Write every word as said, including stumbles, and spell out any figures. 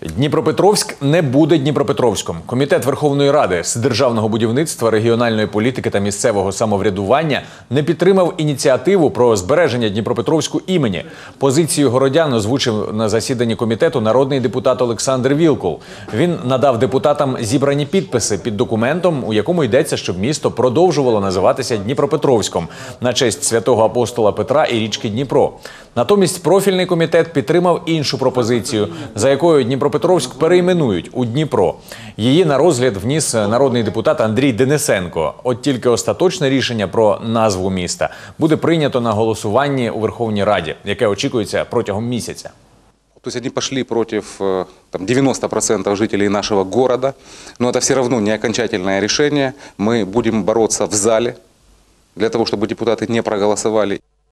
Дніпропетровськ не буде Дніпропетровськом. Комітет Верховної Ради з державного будівництва, регіональної політики та місцевого самоврядування не підтримав ініціативу про збереження Дніпропетровську імені. Позицію городян озвучив на засіданні комітету народний депутат Олександр Вілкул. Він надав депутатам зібрані підписи під документом, у якому йдеться, щоб місто продовжувало називатися Дніпропетровськом на честь святого апостола Петра і річки Дніпро. Натомість профільний комітет підтримав іншу пропозицію, за якою Дніпропетровськ перейменують у Дніпро. Її на розгляд вніс народний депутат Андрій Денисенко. От тільки остаточне рішення про назву міста буде прийнято на голосуванні у Верховній Раді, яке очікується протягом місяця. То есть они пошли против там, девяноста процентов жителей нашего города, но это все равно не окончательное решение. Мы будем бороться в зале для того, чтобы депутаты не проголосовали.